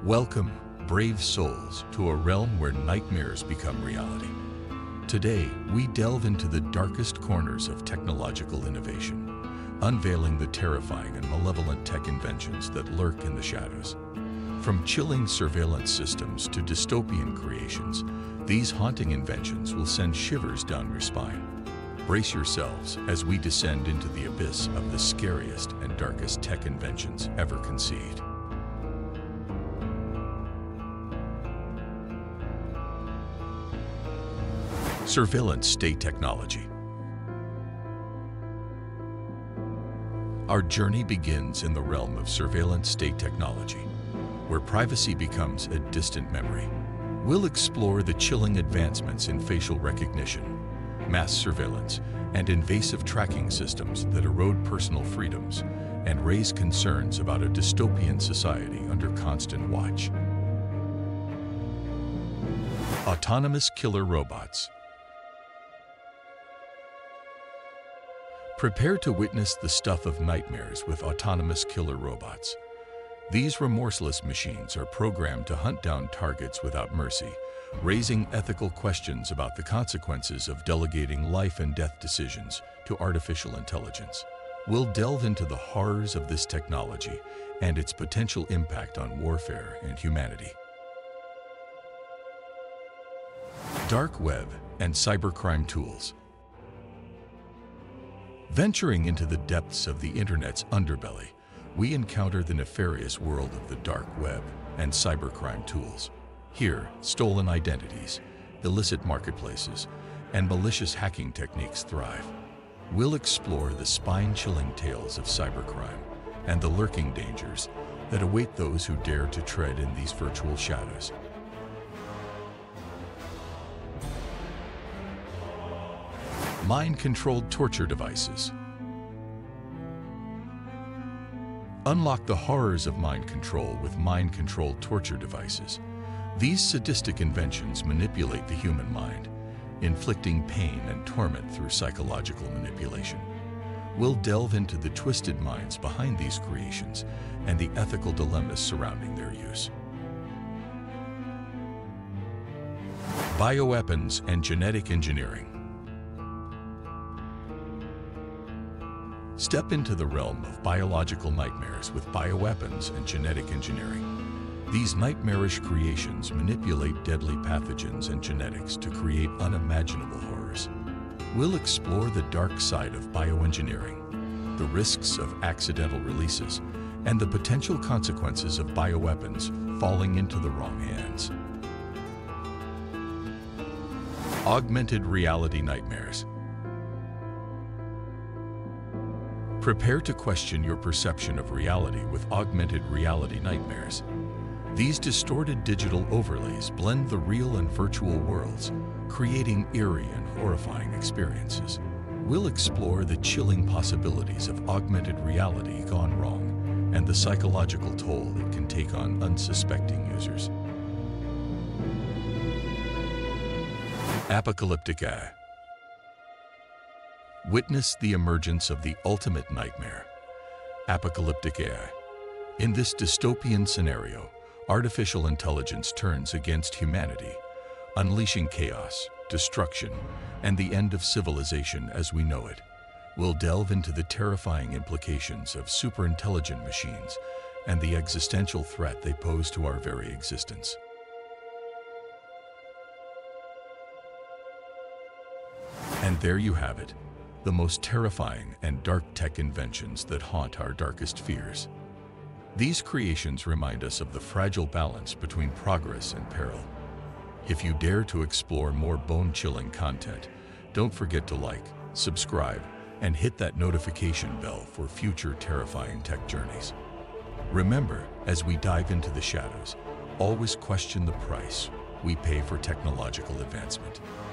Welcome, brave souls, to a realm where nightmares become reality. Today, we delve into the darkest corners of technological innovation, unveiling the terrifying and malevolent tech inventions that lurk in the shadows. From chilling surveillance systems to dystopian creations, these haunting inventions will send shivers down your spine. Brace yourselves as we descend into the abyss of the scariest and darkest tech inventions ever conceived. Surveillance state technology. Our journey begins in the realm of surveillance state technology, where privacy becomes a distant memory. We'll explore the chilling advancements in facial recognition, mass surveillance, and invasive tracking systems that erode personal freedoms and raise concerns about a dystopian society under constant watch. Autonomous killer robots. Prepare to witness the stuff of nightmares with autonomous killer robots. These remorseless machines are programmed to hunt down targets without mercy, raising ethical questions about the consequences of delegating life and death decisions to artificial intelligence. We'll delve into the horrors of this technology and its potential impact on warfare and humanity. Dark web and cybercrime tools. Venturing into the depths of the internet's underbelly, we encounter the nefarious world of the dark web and cybercrime tools. Here, stolen identities, illicit marketplaces, and malicious hacking techniques thrive. We'll explore the spine-chilling tales of cybercrime and the lurking dangers that await those who dare to tread in these virtual shadows. Mind-controlled torture devices. Unlock the horrors of mind control with mind-controlled torture devices. These sadistic inventions manipulate the human mind, inflicting pain and torment through psychological manipulation. We'll delve into the twisted minds behind these creations and the ethical dilemmas surrounding their use. Bioweapons and genetic engineering. Step into the realm of biological nightmares with bioweapons and genetic engineering. These nightmarish creations manipulate deadly pathogens and genetics to create unimaginable horrors. We'll explore the dark side of bioengineering, the risks of accidental releases, and the potential consequences of bioweapons falling into the wrong hands. Augmented reality nightmares. Prepare to question your perception of reality with augmented reality nightmares. These distorted digital overlays blend the real and virtual worlds, creating eerie and horrifying experiences. We'll explore the chilling possibilities of augmented reality gone wrong and the psychological toll it can take on unsuspecting users. Apocalyptic AI. Witness the emergence of the ultimate nightmare, apocalyptic AI. In this dystopian scenario, artificial intelligence turns against humanity, unleashing chaos, destruction, and the end of civilization as we know it. We'll delve into the terrifying implications of superintelligent machines and the existential threat they pose to our very existence. And there you have it. The most terrifying and dark tech inventions that haunt our darkest fears. These creations remind us of the fragile balance between progress and peril. If you dare to explore more bone-chilling content, don't forget to like, subscribe, and hit that notification bell for future terrifying tech journeys. Remember, as we dive into the shadows, always question the price we pay for technological advancement.